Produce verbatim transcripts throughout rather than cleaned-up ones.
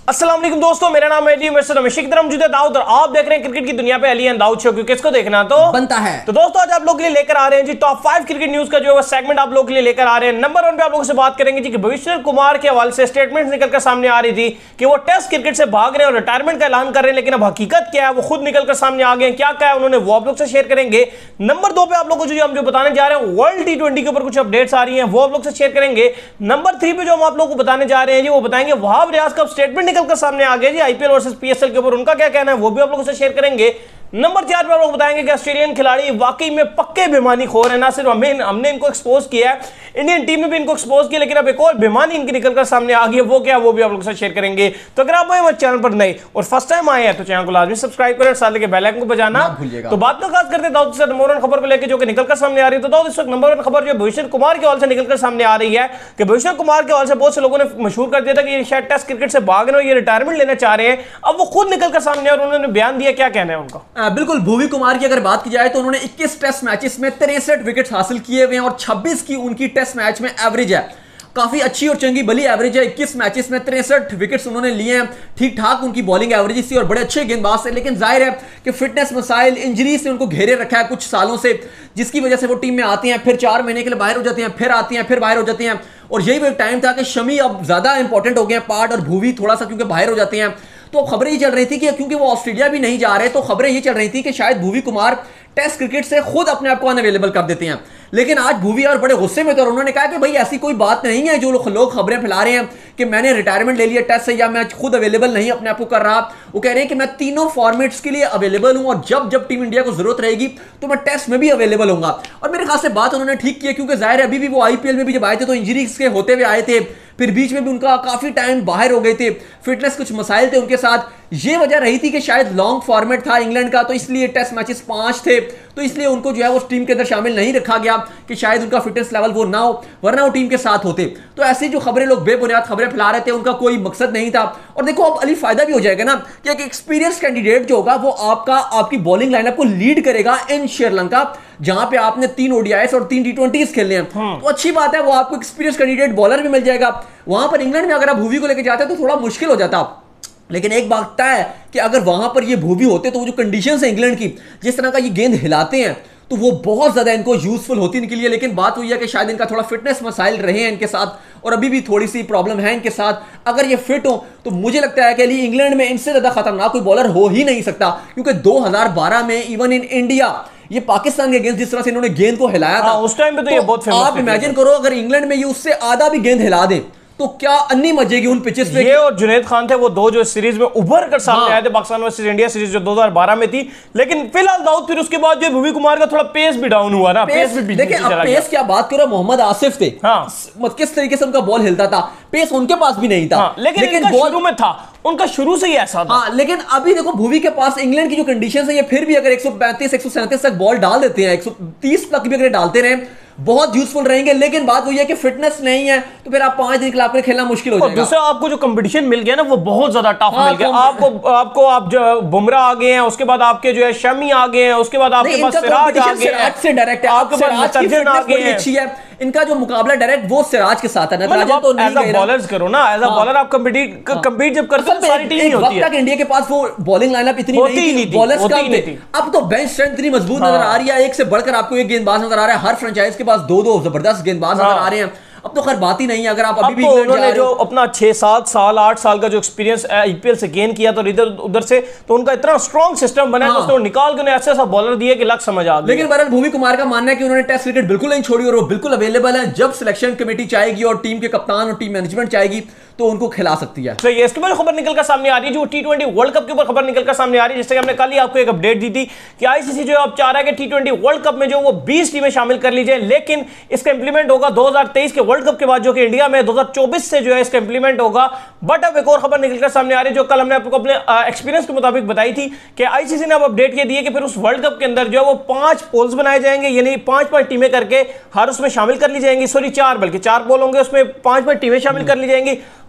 अस्सलाम वालेकुम दोस्तों, मेरा नाम है अली मिर्सद रमेश की तरफ मौजूद है दाऊद और आप देख रहे हैं क्रिकेट की दुनिया पे अली एंड दाऊद शो। क्योंकि किसको देखना तो बनता है। तो दोस्तों आज आप लोग के लिए लेकर आ रहे हैं जी टॉप फाइव क्रिकेट न्यूज का जो है सेगमेंट आप लोग के लिए लेकर आ रहे हैं। नंबर वन पे आप लोगों से बात करेंगे जी कि भुवनेश्वर कुमार के हवाले से स्टेटमेंट निकलकर सामने आ रही थी कि वो टेस्ट क्रिकेट से भाग रहे हैं और रिटायरमेंट का ऐलान कर रहे हैं, लेकिन अब हकीकत क्या है वो खुद निकलकर सामने आ गए। क्या क्या है उन्होंने वो आप लोग से शेयर करेंगे। नंबर दो पे आप लोग को जो हम जो बताने जा रहे हैं वर्ल्ड टी ट्वेंटी के ऊपर कुछ अपडेट्स आ रही हैं वो आप लोग से शेयर करेंगे। नंबर थ्री पे जो हम आप लोग को बताने जा रहे हैं जी वो बताएंगे वहाब रियाज का स्टेटमेंट निकलकर सामने आ गया जी आईपीएल वर्सेस पीएसएल के ऊपर, उनका क्या कहना है वो भी आप लोगों से शेयर करेंगे। नंबर चार पर आप लोग बताएंगे कि ऑस्ट्रेलियन खिलाड़ी वाकई में पक्के बेईमानी खोर है। ना सिर्फ हमें हमने इनको एक्सपोज किया है, इंडियन टीम ने भी इनको एक्सपोज किया, लेकिन अब एक और बेईमानी इनकी निकलकर सामने आ गई है, वो क्या वो भी आप लोगों से शेयर करेंगे। तो अगर आप हमारे चैनल पर नए और फर्स्ट टाइम आए हैं तो चैनल को लाजमी सब्सक्राइब करें, साथ लेके बेल आइकन को बजाना भूलिएगा। तो बात तो खास करते हैं दाऊद से नंबर वन खबर को लेकर जो कि निकलकर सामने आ रही है। तो दाऊद इस वक्त नंबर वन खबर जो भुवनेश्वर कुमार के हवाले से निकलकर सामने आ रही है कि भुवनेश्वर कुमार के हवाले से बहुत से लोगों ने मशहूर कर दिया था कि ये शायद टेस्ट क्रिकेट से भाग रहे हो, ये रिटायरमेंट लेना चाह रहे हैं। अब वो खुद निकलकर सामने और उन्होंने बयान दिया, क्या कहना है उनका। बिल्कुल, भुवी कुमार की अगर बात की जाए तो उन्होंने इक्कीस टेस्ट मैचेस में तिरसठ विकेट्स हासिल किए हुए हैं और छब्बीस की उनकी टेस्ट मैच में एवरेज है। काफी अच्छी और चंगी भली एवरेज है। इक्कीस मैचेस में तिरसठ विकेट्स उन्होंने लिए हैं। ठीक ठाक उनकी बॉलिंग एवरेज थी और बड़े अच्छे गेंदबाज थे, लेकिन जाहिर है कि फिटनेस मसाइल, इंजरी से उनको घेरे रखा है कुछ सालों से, जिसकी वजह से वो टीम में आते हैं, फिर चार महीने के लिए बाहर हो जाते हैं, फिर आती हैं, फिर बाहर हो जाती हैं। और यही वो एक टाइम था कि शमी अब ज्यादा इंपॉर्टेंट हो गए हैं पार्ट और भुवी थोड़ा सा क्योंकि बाहर हो जाते हैं। तो खबरें ये चल रही थी कि क्योंकि वो ऑस्ट्रेलिया भी नहीं जा रहे तो खबरें ये चल रही थी कि शायद भुवी कुमार टेस्ट क्रिकेट से खुद अपने आप को अनअवेलेबल कर देते हैं। लेकिन आज भुवी और बड़े गुस्से में थे और उन्होंने कहा कि भाई ऐसी कोई बात नहीं है जो लोग खबरें फैला रहे हैं कि मैंने रिटायरमेंट ले लिया टेस्ट से या मैं खुद अवेलेबल नहीं अपने आप को कर रहा। वो कह रहे हैं कि मैं तीनों फॉर्मेट्स के लिए अवेलेबल हूं और जब जब टीम इंडिया को जरूरत रहेगी तो मैं टेस्ट में भी अवेलेबल होऊंगा। और मेरे ख्याल से बात उन्होंने ठीक की, क्योंकि जाहिर है अभी भी वो आईपीएल में भी जब आए थे तो इंजरी के होते हुए आए थे, फिर बीच में भी उनका काफी टाइम बाहर हो गए थे, फिटनेस कुछ मसाइल थे उनके साथ। ये वजह रही थी कि शायद लॉन्ग फॉर्मेट था इंग्लैंड का, तो इसलिए टेस्ट मैचेस पांच थे, तो इसलिए उनको जो है उस टीम के अंदर शामिल नहीं रखा गया कि शायद उनका फिटनेस लेवल वो ना हो, वरना वो टीम के साथ होते। तो ऐसी जो खबरें लोग बेबुनियाद खबरें फैला रहे थे उनका कोई मकसद नहीं था। और देखो अब अली फायदा भी हो जाएगा ना कि एक एक्सपीरियंस कैंडिडेट जो होगा वो आपका आपकी बॉलिंग लाइनअप को लीड करेगा इन श्रीलंका, जहां पे आपने तीन ओडीआईस और तीन टी ट्वेंटीज खेलने हैं। तो अच्छी बात है, वो आपको एक्सपीरियंस कैंडिडेट बॉलर भी मिल जाएगा। वहां पर इंग्लैंड में अगर आप भुवी को लेकर जाते तो थोड़ा मुश्किल हो जाता, लेकिन एक बात तय है कि अगर वहां पर ये भुवी होते तो वो जो कंडीशंस है इंग्लैंड की, जिस तरह का ये गेंद हिलाते हैं, तो वो बहुत ज्यादा इनको यूजफुल होती इनके लिए। लेकिन बात हुई है कि शायद इनका थोड़ा फिटनेस मसाइल रहे हैं इनके साथ और अभी भी थोड़ी सी प्रॉब्लम है इनके साथ। अगर ये फिट हो तो मुझे लगता है कि अली इंग्लैंड में इनसे ज्यादा खतरनाक कोई बॉलर हो ही नहीं सकता, क्योंकि दो हज़ार बारह में इवन इन इंडिया ये पाकिस्तान के गेंद जिस तरह से इन्होंने गेंद को हिलाया था उस टाइम पे तो, तो ये बहुत फेमस। आप इमेजिन करो अगर इंग्लैंड में ये उससे आधा भी गेंद हिला दे तो क्या अन्नी मजेगी उन पिचेस पे। ये और जुनैद खान थे वो दो जो सीरीज में उभर कर सामने हाँ। आए थे, पाकिस्तान वर्सेस इंडिया सीरीज जो दो हज़ार बारह में थी। लेकिन फिलहाल दाऊद फिर उसके बाद जो भुवी कुमार का थोड़ा पेस भी डाउन हुआ ना, पेस, पेस भी देखिए अब पेस क्या बात करो, मोहम्मद आसिफ थे हाँ। किस तरीके से उनका बॉल हिलता था, पेस उनके पास भी नहीं था हाँ। लेकिन, लेकिन शुरू में था, उनका शुरू से ही ऐसा था हाँ। लेकिन अभी देखो भुवी के पास इंग्लैंड की जो कंडीशंस है, ये फिर भी अगर एक सौ पैंतीस एक सौ सैंतीस तक बॉल डाल देते हैं, एक सौ तीस तक भी अगर डालते रहे बहुत यूजफुल रहेंगे। लेकिन बात वही है कि फिटनेस नहीं है तो फिर आप पांच दिन के खिलाफ खेलना मुश्किल हो जाएगा। दूसरा आपको जो कंपटीशन मिल गया ना वो बहुत ज्यादा टफ हाँ, मिल गया आपको आपको आप जो बुमराह आ गए हैं, उसके बाद आपके जो है शमी आ गए हैं, उसके बाद आपके पास सिराज आ गए हैं, से डायरेक्ट है आपके पास सर्जन आ गए हैं, अच्छी है। इनका जो मुकाबला डायरेक्ट वो सिराज के साथ है, नटराजन तो नहीं गए। बॉलर्स करो ना एज अ बॉलर, आप कंपीट कंपीट जब करते हो सारी टीम होती है। इंडिया के पास वो बॉलिंग लाइनअप इतनी नहीं थी, बॉलर्स कम थे। अब तो बेंच स्ट्रेंथ इतनी मजबूत नजर आ रही है, एक से बढ़कर आपको एक गेंदबाज नजर आ रहा है, हर फ्रेंचाइज के पास दो दो जबरदस्त गेंदबाज नजर आ रहे हैं। अब तो खैर बात ही नहीं है, अगर आप अभी भी तो उन्होंने जो अपना छह सात साल आठ साल का जो एक्सपीरियंस आईपीएल से गेन किया तो इधर उधर से तो उनका इतना स्ट्रॉन्ग सिस्टम बना है हाँ। तो निकाल के उन्हें ऐसा ऐसा बॉलर दिए कि लग समझ आ गया। लेकिन बहरहाल भुवी कुमार का मानना है कि उन्होंने टेस्ट क्रिकेट बिल्कुल नहीं छोड़ी और वो बिल्कुल अवेलेबल है। जब सिलेक्शन कमेटी चाहेगी और टीम के कप्तान और टीम मैनेजमेंट चाहेगी तो उनको खिला सकती है। तो ये इसके बाद खबर निकलकर सामने आ रही है जो टी ट्वेंटी वर्ल्ड कप के ऊपर खबर निकलकर सामने आ रही है, जिससे हमने कल ही आपको एक अपडेट दी थी कि आईसीसी जो अब चाह रहा है कि टी ट्वेंटी वर्ल्ड कप में जो वो बीस टीमें शामिल कर ली जाए, लेकिन इसका इंप्लीमेंट होगा दो हज़ार तेईस के वर्ल्ड कप के बाद, जो कि इंडिया में दो हज़ार चौबीस से जो है इसका इंप्लीमेंट होगा। बट अब एक और खबर निकलकर सामने आ रही है जो कल हमने आपको अपने एक्सपीरियंस के मुताबिक बताई थी कि आईसीसी ने अब अपडेट ये दी है कि फिर उस वर्ल्ड कप के अंदर जो है वो पांच पोल्स बनाए जाएंगे, यानी पांच पांच टीमें करके हर उसमें शामिल कर ली जाएंगी। सॉरी चार, बल्कि चार पोल होंगे, उसमें पांच पांच टीमें शामिल कर ली जाएंगी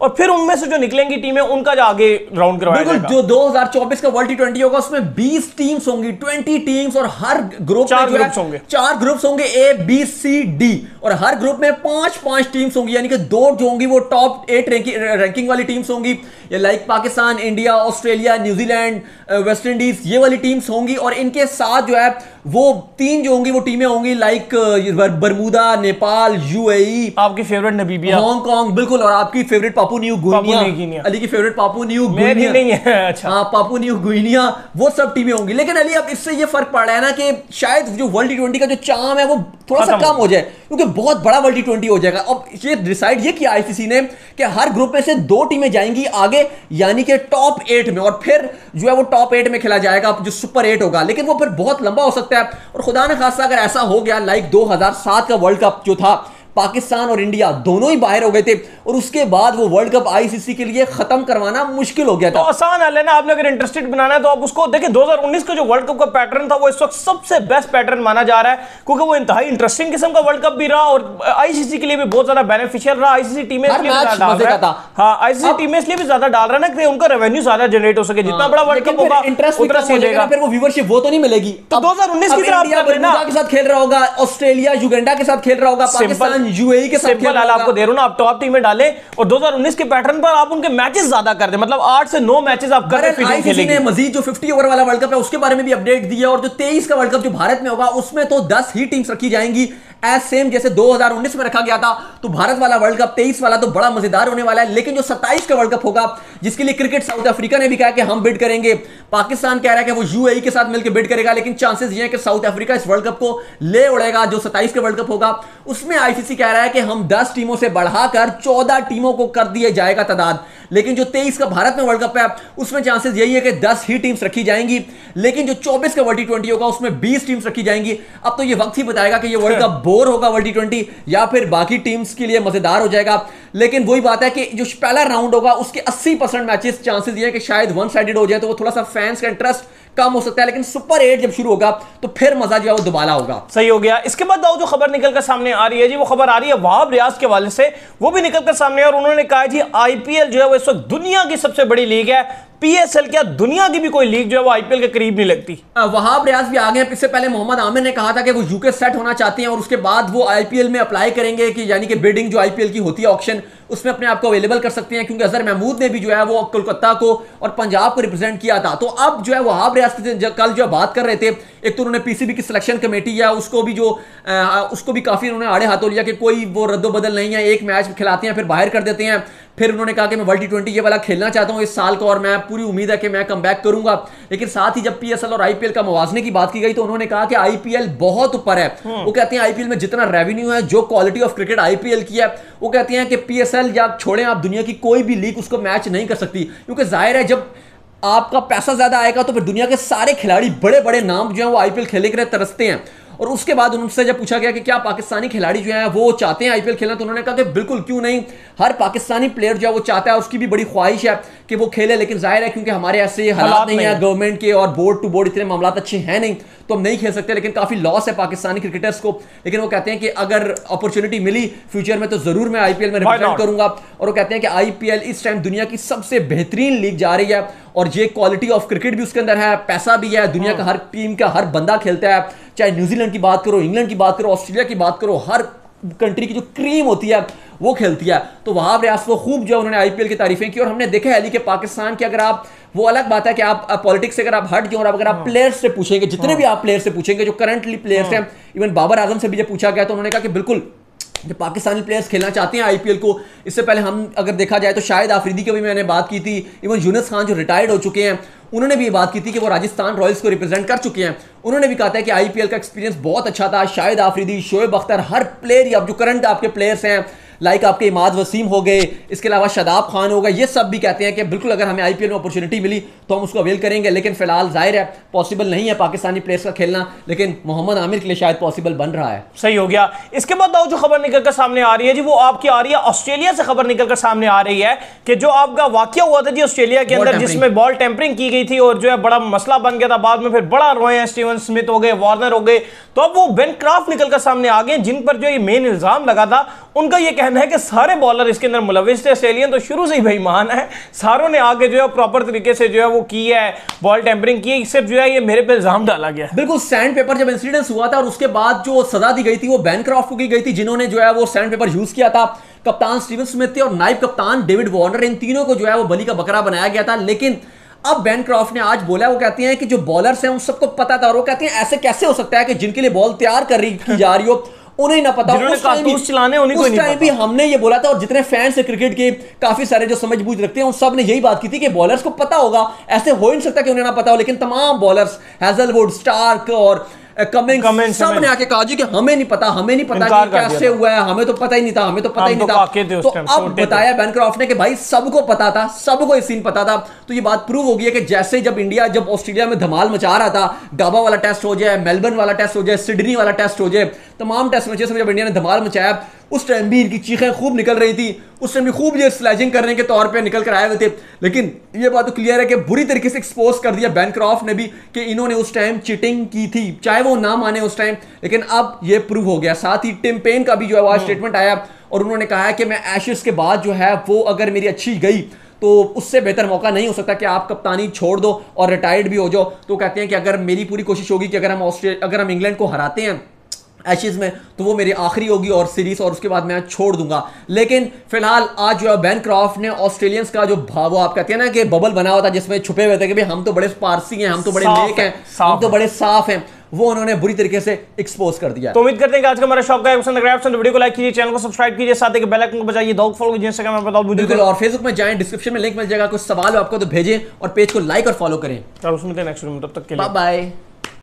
और फिर उनमें से जो निकलेंगी टीमें उनका जो आगे राउंड करवाया जाएगा। जो दो हज़ार चौबीस का वर्ल्ड टी ट्वेंटी होगा उसमें बीस टीम्स होंगी, बीस टीम्स, और हर ग्रुप चार में ग्रुप्स होंगे चार ग्रुप्स होंगे, ए बी सी डी, और हर ग्रुप में पांच पांच टीम्स होंगी, यानी कि दो जो होंगी वो टॉप एट रैंकिंग रैंकिंग वाली टीम्स होंगी, ये like Pakistan, India, Australia, New Zealand, West Indies, ये वाली टीम्स होंगी। और इनके साथ जो है वो तीन जो होंगी वो टीमें होंगी लाइक बरमूदा, नेपाल, यूएई, आपकी फेवरेट नमीबिया, हांगकांग, बिल्कुल, और आपकी favourite Papua New Guinea, Ali की फेवरेट पापू न्यू गुइनिया नहीं है, अच्छा हाँ पापू न्यू गुइनिया, वो सब टीमें होंगी। लेकिन अली अब इससे ये फर्क पड़ रहा है ना कि शायद जो वर्ल्ड टी ट्वेंटी का जो चार्म है वो थोड़ा सा कम हो जाए, क्योंकि बहुत बड़ा वर्ल्ड टी ट्वेंटी हो जाएगा। अब ये डिसाइड ये किया आईसीसी ने कि हर ग्रुप में से दो टीमें जाएंगी आगे, यानी कि टॉप एट में, और फिर जो है वो टॉप एट में खेला जाएगा जो सुपर एट होगा। लेकिन वो फिर बहुत लंबा हो सकता है, और खुदा न खासा अगर ऐसा हो गया लाइक दो हज़ार सात का वर्ल्ड कप जो था, पाकिस्तान और इंडिया दोनों ही बाहर हो गए थे, और उसके बाद वो वर्ल्ड कप आईसीसी के लिए खत्म करवाना मुश्किल हो गया था। तो आसान है ना, आपने अगर इंटरेस्टेड बनाना है तो आप उसको देखिए। दो हज़ार उन्नीस का जो वर्ल्ड कप का पैटर्न था वो इस वक्त सबसे बेस्ट पैटर्न माना जा रहा है, क्योंकि वो इंतहाई इंटरेस्टिंग किस्म का वर्ल्ड कप भी रहा और आईसीसी के लिए भी बहुत ज्यादा बेनिफिशियल रहा। आईसीसी टीमें इसलिए डाल रहा है, हाँ आईसीसी टीमें इसलिए भी ज्यादा डाल रहा है ना कि उनका रेवेन्यू ज्यादा जनरेट हो सके। जितना बड़ा वर्ल्ड कप होगा इंटरेस्ट मिलेगा, फिर वो व्यूअरशिप वो तो नहीं मिलेगी। तो दो हज़ार उन्नीस की तरफ बरमूडा के साथ खेल रहा होगा, ऑस्ट्रेलिया युगांडा के साथ खेल रहा होगा, पाकिस्तान यूएई के साथ सिंपल आपको दे रहा हूं ना, आप टॉप टीमें डालें और दो हज़ार उन्नीस के पैटर्न पर आप उनके मैचेस ज्यादा कर दें, मतलब आठ से नौ मैचेस आप कर दें। आईसीसी ने मजीद जो पचास ओवर वाला वर्ल्ड कप है उसके बारे में भी अपडेट दिया, और जो तेईस का वर्ल्ड कप जो भारत में होगा उसमें तो दस ही टीम्स रखी जाएंगी, एज सेम जैसे दो हज़ार उन्नीस में रखा गया था। तो भारत वाला वर्ल्ड कप तेईस वाला तो बड़ा मजेदार होने वाला है। लेकिन जो सत्ताईस का वर्ल्ड कप होगा, जिसके लिए क्रिकेट साउथ अफ्रीका ने भी कहा कि हम बिड करेंगे, पाकिस्तान कह रहा है कि वो यूएई के साथ मिलकर बिड करेगा, लेकिन चांसेस ये हैं कि साउथ अफ्रीका इस वर्ल्ड कप को ले उड़ेगा। जो सत्ताईस का वर्ल्ड कप होगा उसमें आईसीसी कह रहा है कि हम दस टीमों से बढ़ाकर चौदह टीमों को कर दिया जाएगा तादाद। लेकिन जो तेईस का भारत में वर्ल्ड कप है उसमें चांसेस यही है कि दस ही टीम्स रखी जाएंगी। लेकिन जो चौबीस का वर्ल्ड टी ट्वेंटी होगा उसमें बीस टीम्स रखी जाएंगी। अब तो ये वक्त ही बताएगा कि ये वर्ल्ड कप बोर होगा वर्ल्ड टी ट्वेंटी या फिर बाकी टीम्स के लिए मजेदार हो जाएगा। लेकिन वही बात है कि जो पहला राउंड होगा उसके अस्सी परसेंट मैचेस चांसेस ये है कि शायद वन साइडेड हो जाए, तो वो थोड़ा सा फैंस का इंटरेस्ट कम हो सकता है। लेकिन सुपर एट जब शुरू होगा तो फिर मजा जो है वो दुबारा होगा। सही हो गया। इसके बाद जो खबर निकल कर सामने आ रही है जी, वो खबर आ रही है वहाब रियाज के हवाले से, वो भी निकल कर सामने, और उन्होंने कहा जी आईपीएल जो है वो इस वक्त दुनिया की सबसे बड़ी लीग है, पीएसएल क्या दुनिया की भी कोई लीग जो है वो आईपीएल के करीब नहीं लगती। वहाब रियाज भी आ गए हैं। इससे पहले मोहम्मद आमिर ने कहा था कि वो यूके सेट होना चाहते हैं और उसके बाद वो आईपीएल में अप्लाई करेंगे, कि यानी कि बिडिंग जो आईपीएल की होती है ऑक्शन, उसमें अपने आप को अवेलेबल कर सकते हैं, क्योंकि अजहर महमूद ने भी जो है वो कोलकाता को और पंजाब को रिप्रेजेंट किया था। तो अब जो है वहाब रियाज कल जो बात कर रहे थे, एक तो उन्होंने पीसीबी की सिलेक्शन कमेटी है उसको भी जो आ, उसको भी काफी उन्होंने आड़े हाथों लिया कि कोई वो रद्दोबदल नहीं है, एक मैच खिलाते हैं फिर बाहर कर देते हैं। फिर उन्होंने कहा कि मैं वर्ल्ड टी ट्वेंटी ये वाला खेलना चाहता हूं इस साल को, और मैं पूरी उम्मीद है कि मैं कम बैक करूंगा। लेकिन साथ ही जब पीएसएल और आईपीएल का मुवाजने की बात की गई तो उन्होंने कहा कि आईपीएल बहुत ऊपर है। वो कहते हैं आईपीएल में जितना रेवेन्यू है, जो क्वालिटी ऑफ क्रिकेट आईपीएल की है, वो कहते हैं कि पीएसएल या छोड़ें आप दुनिया की कोई भी लीग उसको मैच नहीं कर सकती। क्योंकि जाहिर है जब आपका पैसा ज्यादा आएगा तो फिर दुनिया के सारे खिलाड़ी, बड़े बड़े नाम जो है वो आईपीएल खेलने के लिए तरसते हैं। और उसके बाद उनसे जब पूछा गया कि क्या पाकिस्तानी खिलाड़ी जो है वो चाहते हैं आईपीएल खेलना, तो उन्होंने कहा कि बिल्कुल, क्यों नहीं, हर पाकिस्तानी प्लेयर जो है वो चाहता है, उसकी भी बड़ी ख्वाहिश है कि वो खेले। लेकिन जाहिर है क्योंकि हमारे ऐसे हालात नहीं है गवर्नमेंट के और बोर्ड टू बोर्ड इतने मामला अच्छे हैं नहीं, तो हम नहीं खेल सकते। लेकिन काफी लॉस है पाकिस्तानी क्रिकेटर्स को। लेकिन वो कहते हैं कि अगर अपॉर्चुनिटी मिली फ्यूचर में तो जरूर मैं आईपीएल में रिप्रेजेंट करूंगा। और वो कहते हैं कि आईपीएल इस टाइम दुनिया की सबसे बेहतरीन लीग जा रही है, और ये क्वालिटी ऑफ क्रिकेट भी उसके अंदर है, पैसा भी है, दुनिया का हर टीम का हर बंदा खेलता है, चाहे न्यूजीलैंड की बात करो, इंग्लैंड की बात करो, ऑस्ट्रेलिया की बात करो, हर कंट्री की जो क्रीम होती है वो खेलती है। तो वहाब रियाज को खूब जो उन्होंने आईपीएल की तारीफें की। और हमने देखा है अली के पाकिस्तान के, अगर आप, वो अलग बात है कि आप पॉलिटिक्स से अगर आप हट गए और अगर आप प्लेयर्स से पूछेंगे, जितने भी आप प्लेयर्स से पूछेंगे जो करंटली प्लेयर्स हैं, इवन बाबर आजम से भी जब पूछा गया तो उन्होंने कहा कि बिल्कुल जो पाकिस्तानी प्लेयर्स खेलना चाहते हैं आईपीएल को। इससे पहले हम अगर देखा जाए तो शाहिद आफरीदी की भी मैंने बात की थी, इवन यूनुस खान जो रिटायर्ड हो चुके हैं उन्होंने भी ये बात की थी कि वो राजस्थान रॉयल्स को रिप्रेजेंट कर चुके हैं। उन्होंने भी कहा था कि आईपीएल का एक्सपीरियंस बहुत अच्छा था। शाहिद आफरीदी, शोएब अख्तर, हर प्लेयर, अब जो करंट आपके प्लेयर्स हैं लाइक आपके इमाद वसीम हो गए, इसके अलावा शादाब खान हो गए, ये सब भी कहते हैं कि बिल्कुल अगर हमें आईपीएल में अपॉर्चुनिटी मिली तो हम उसको अवेल करेंगे। लेकिन फिलहाल जाहिर है पॉसिबल नहीं है पाकिस्तानी प्लेयर्स का खेलना, लेकिन मोहम्मद आमिर के लिए शायद पॉसिबल बन रहा है। सही हो गया। इसके बाद जो खबर निकल कर सामने आ रही है जी, वो आपकी आ रही है ऑस्ट्रेलिया से। खबर निकल कर सामने आ रही है कि जो आपका वाकया हुआ था जी ऑस्ट्रेलिया के अंदर, जिसमें बॉल टेम्परिंग की गई थी और जो है बड़ा मसला बन गया था, बाद में फिर बड़ा रोए हैं, स्टीवन स्मिथ हो गए, वार्नर हो गए, तो अब वो बेन क्राफ्ट निकल कर सामने आ गए, जिन पर जो ये मेन इल्जाम लगा था उनका ये कहना है कि सारे बॉलर इसके अंदर मुलविस थे। ऑस्ट्रेलियन तो शुरू से ही बेईमान है, सारों ने आगे जो है प्रॉपर तरीके से जो है वो की है, बॉल टेम्परिंग की, सिर्फ जो है ये मेरे पे इल्जाम डाला गया। बिल्कुल, सैंड पेपर जब इंसिडेंस हुआ था और उसके बाद जो सजा दी गई थी वो बैनक्रॉफ्ट को की गई थी, जिन्होंने जो है वो सैंड पेपर यूज किया था। कप्तान स्टीवन स्मिथ थे और नाइब कप्तान डेविड वार्नर, इन तीनों को जो है वो बलि का बकरा बनाया गया था। लेकिन अब बैनक्रॉफ्ट ने आज बोला, वो कहते हैं कि जो बॉलर्स हैं उन सबको पता था, और वो कहते हैं ऐसे कैसे हो सकता है कि जिनके लिए बॉल तैयार कर रही की जा रही हो उन्हें ना पता, उस कारतूस चलाने उन्हीं को नहीं पता। उस टाइम भी हमने ये बोला था, और जितने फैंस है क्रिकेट के काफी सारे जो समझ बूझ रखते हैं उन सब ने यही बात की थी कि बॉलर्स को पता होगा, ऐसे हो ही नहीं सकता कि उन्हें ना पता हो। लेकिन तमाम बॉलर्स हेजलवुड, स्टार्क और कमिंस सब ने आके कहा जी कि हमें नहीं पता, हमें नहीं पता कि कैसे हुआ है, हमें तो पता ही नहीं था, हमें तो पता ही नहीं था। तो अब बताया बैनक्रॉफ्ट ने कि भाई सबको पता था, सबको ये सीन पता था। तो ये बात प्रूव हो गई है कि जैसे जब इंडिया जब ऑस्ट्रेलिया में धमाल मचा रहा था, गाबा वाला टेस्ट हो जाए, मेलबर्न वाला टेस्ट हो जाए, सिडनी वाला टेस्ट हो जाए, तमाम टेस्ट मैचेस में जब इंडिया ने धमाल मचाया उस टाइम भी इनकी चीखें खूब निकल रही थी, उस टाइम भी खूब ये स्लैजिंग करने के तौर पे निकल कर आए हुए थे। लेकिन ये बात तो क्लियर है कि बुरी तरीके से एक्सपोज कर दिया बैनक्रॉफ्ट ने भी कि इन्होंने उस टाइम चीटिंग की थी, चाहे वो ना माने उस टाइम, लेकिन अब ये प्रूव हो गया। साथ ही टिम पेन का भी जो है स्टेटमेंट आया और उन्होंने कहा है कि मैं एशेस के बाद जो है वो अगर मेरी अच्छी गई तो उससे बेहतर मौका नहीं हो सकता कि आप कप्तानी छोड़ दो और रिटायर्ड भी हो जाओ। तो कहते हैं कि अगर मेरी पूरी कोशिश होगी कि अगर हम ऑस्ट्रेलिया अगर हम इंग्लैंड को हराते हैं एशेज में तो वो मेरी आखिरी होगी और सीरीज, और उसके बाद मैं छोड़ दूंगा। लेकिन फिलहाल आज जो है बैनक्रॉफ्ट ने ऑस्ट्रेलियंस का जो भाव आप कहते हैं ना कि बबल बना हुआ था जिसमें छुपे हुए थे कि भाई हम तो बड़े पारसी हैं, हम तो बड़े नेक हैं, हम तो बड़े साफ हैं, वो उन्होंने बुरी तरीके से एक्सपोज कर दिया। तो उम्मीद करते हैं कि आज का हमारा शॉप का पसंद आया, तो वीडियो को लाइक कीजिए, चैनल को सब्सक्राइब कीजिए, साथ ही बेल आइकन को बजाइए, दो फॉलो कीजिए, इंस्टाग्राम में बताओ बिल्कुल, और फेसबुक में जाएं, डिस्क्रिप्शन में लिंक मिल जाएगा, कुछ सवाल हो आपको तो भेजें और पेज को लाइक और फॉलो करें। चलो सुनते हैं नेक्स्ट वीडियो में, तब तक के लिए बाय बाय।